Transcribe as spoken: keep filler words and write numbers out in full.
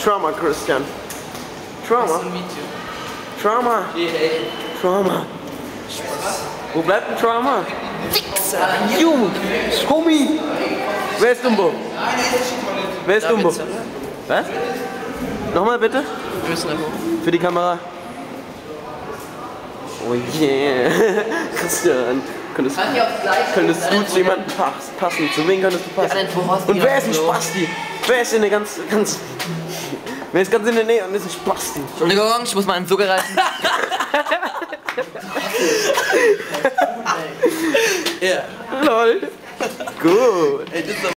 Trauma, Christian. Trauma. Trauma. Trauma. Wo bleibt ein Trauma? Wichser! Junge! Homie! Wer ist Dumbo? Wer ist Dumbo? Was? Nochmal bitte? Wir müssen einfach. Für die Kamera. Oh yeah! Christian, könntest, könntest du zu jemandem passen? Zu wem könntest du passen? Und wer ist ein Spasti? Wer ist in der ganz, ganz... Wer ist ganz in der Nähe und ist ein Spasti? Entschuldigung, ich muss mal einen Zucker reißen. Ja. Lol. Gut.